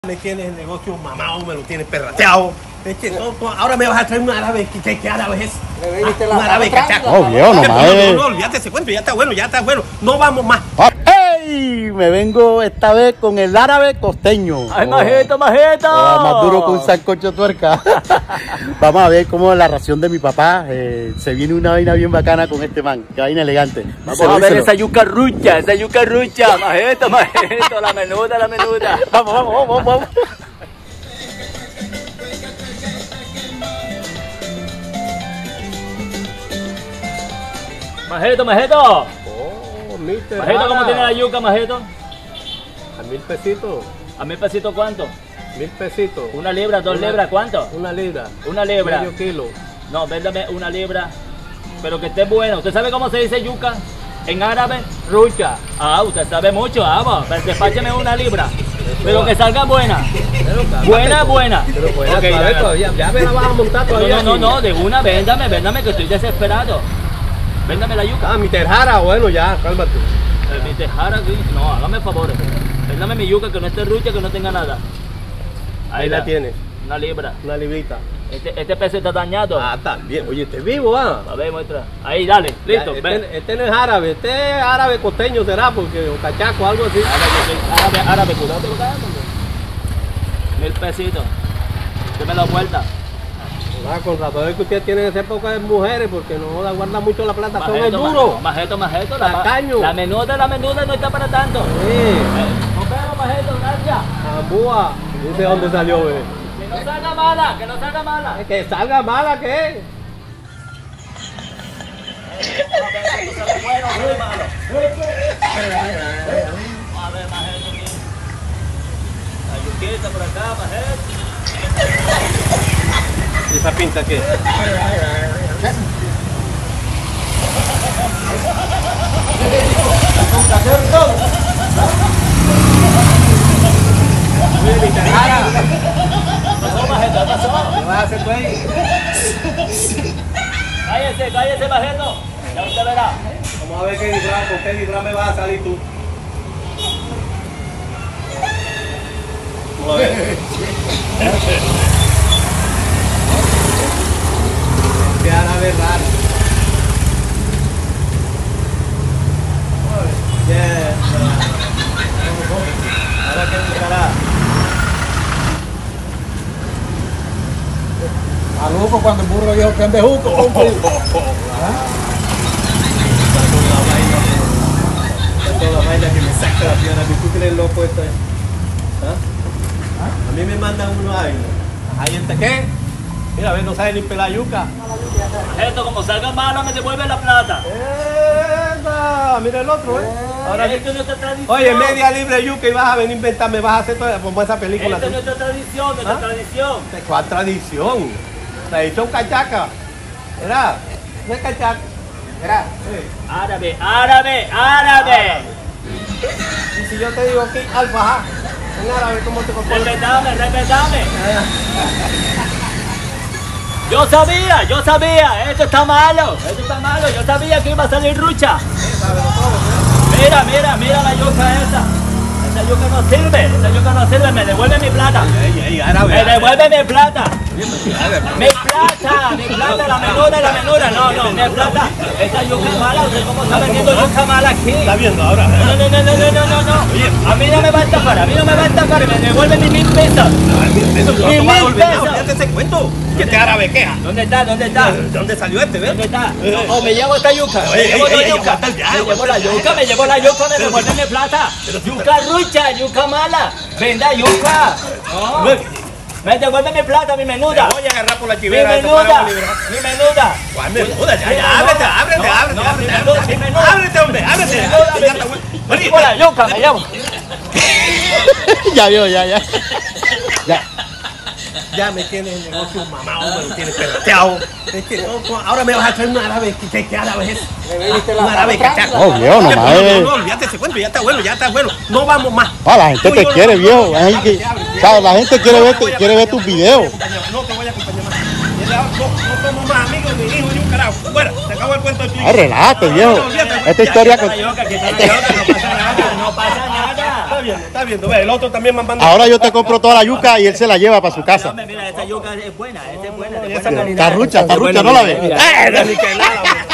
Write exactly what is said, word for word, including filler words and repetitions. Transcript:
Me tienes el negocio mamado, me lo tienes perrateado. Es que no, no, ahora me vas a traer un árabe. ¿Qué, qué árabe es? Ah, un árabe cachaco. No, viejo, no, no, más. no, no, olvídate ese cuento, ya está bueno, ya está bueno. No vamos más. ¡Ey! Me vengo esta vez con el árabe costeño. ¡Ay, majito, majito! Oh, más duro que un sancocho tuerca. Vamos a ver cómo la ración de mi papá. Eh, se viene una vaina bien bacana con este man. Qué vaina elegante. Vamos Díselo, a ver díselo. esa yuca rucha, esa yuca rucha. Majito, majito, la menuda, la menuda. Vamos, vamos, vamos, vamos. Majito, majito. Oh, mister. Majito, ¿cómo tiene la yuca, majito? A mil pesitos. ¿A mil pesitos cuánto? Mil pesitos. ¿Una libra, dos Una- libras, cuánto? Una libra. Una libra. Medio kilo. No, véndame una libra, pero que esté bueno. ¿Usted sabe cómo se dice yuca en árabe? Rucha. Ah, usted sabe mucho, vamos. Despácheme una libra, pero que salga buena. Pero, cálmate, Buena, buena. Pero pues, Ok, ya, ya, ya. todavía. Ya me la vas a montar No, todavía. no, no, aquí. no, de una, véndame, véndame, que estoy desesperado. Véndame la yuca. Ah, mi terjara, bueno, ya, cálmate. Eh, Mi tejara, sí. No, hágame favores. Véndame mi yuca, que no esté rucha, que no tenga nada. Ahí la tienes. Una libra. Una librita. Este, este peso está dañado. Ah, también. Oye, este es vivo, ah. A ver, muestra. Ahí, dale, listo. Ya, ven. Este, este no es árabe, este es árabe costeño será, porque o cachaco, algo así. Árabe, árabe, árabe, cuidado, te lo caes, hombre. Mil pesitos. Deme la vuelta. Ah, con razón es que ustedes tienen esa época de mujeres, porque no la guardan mucho la plata, son el Majeto, duro. majeto, majeto. La, Tacaño. la menuda, la menuda no está para tanto. Sí, Eh, Nos vemos, majeto, gracias. ambúa. Dice dónde salió, bebé. Que no salga mala, que no salga mala. Es que salga mala, ¿qué? Bueno, muy malo. A ver, majeto, aquí. La yuquita por acá, majeto. ¿Y esa pinta qué? Oye, mi terjara, ¿Qué pasó, majeto? ¿Qué pasó? ¿qué vas a hacer tú ahí? Cállese, cállese, majeto. Ya usted verá. Vamos a ver qué disfraz, con qué disfraz me vas a salir tú. Vamos a ver. Qué árabe raro. Yeah. Ahora qué buscará. A Luco cuando el burro dijo que en bejuco. Toda vaina que me saca la piedra, ¿tú crees loco esto? ¿Ah? A mí me mandan uno ahí. ¿Ahí está qué? Mira, a ver, no sabe ni pelar yuca. Majeto, como salga mala, me devuelve la plata. ¡Esa! Mira el otro, ¿eh? Ahora Esta sí. es nuestra tradición. Oye, media libre de yuca y vas a venir a inventarme, vas a hacer toda como esa película. Esta es tú. nuestra tradición, nuestra ¿Ah? tradición. ¿Cuál tradición? Tradición cachaca. ¿Verdad? No es cachaca. ¿Verdad? Sí. Árabe, árabe, árabe. Y si yo te digo aquí, alfajá, en árabe, ¿cómo te compones? Respetame, respetame. Yo sabía, yo sabía, esto está malo, esto está malo, yo sabía que iba a salir rucha. Mira, mira, mira la yuca esa. Esa yuca no sirve, esa yuca no sirve, me devuelve mi plata. Ey, ey, árabe. Me devuelve mi plata. árabe. Mi plata, mi plata, la menuda, la menuda, no, no, mi plata. Esta yuca es mala, ¿usted cómo está vendiendo yuca mala aquí? ¿Está viendo ahora? No, no, no, no, no, no, no, no. Oye, A mí no me va a estafar, a mí no me va a estafar, me devuelve mis mil pesos. Eso Mil no va a olvidar, pesos. olvídate ese cuento. Que este árabe queja. ¿Dónde está? ¿Dónde está? ¿De dónde salió este, ¿Dónde ves? está? Eh. No, me llevo esta yuca, me Ey, llevo ey, la ey, yuca, aguanta ya, me llevo aguanta la ya. yuca, me llevo la yuca, me devuelve mi plata. Pero si Yuca rucha, yuca mala, venda yuca. No, me devuelve mi plata, mi menuda. Te voy a agarrar por la Mi chivera. esta menuda, para liberar. mi menuda. ¿Cuál menuda? Ya, Mi ya, menuda. ábrete, ábrete, No, ábrete, no, ábrete, mi menuda, ábrete. mi menuda. Ábrete, hombre, ábrete. Mi menuda, Ya mi- está, güey. Me Oye, llevo la yuca, me llevo. Ya vio, ya, ya. Ya. ya me tienes el negocio mamado, me lo tienes perrateado. Es que no, no, ahora me vas a traer un árabe. ¿Qué, qué árabe es? Un árabe cachaco. No, viejo, no No, más. no, no, olvídate ese cuento, ya está bueno, ya está bueno. No vamos más. Ah, la gente Tú y te yo quiere, no- viejo. no, La ábrete, gente, ábrete, ¿sabes? La gente quiere No ver, te voy a quiere ver acompañar tus más, videos. No te voy a acompañar más. No, no somos más amigos ni hijos ni un carajo. Bueno, se acabó el cuento de tu hijo. Ay, relájate, No, viejo. no, olvídate, Esta ya, historia ya, con... ya, No pasa nada, no pasa nada. viendo, está viendo. Ve, el otro también me manda. Ahora yo te compro toda la yuca y él se la lleva para su casa. Hombre, mira, esta yuca es buena, esta es buena. de Y buena esa calidad. Está rucha, está rucha, ¿no la ves? Eh, ni que nada, hombre.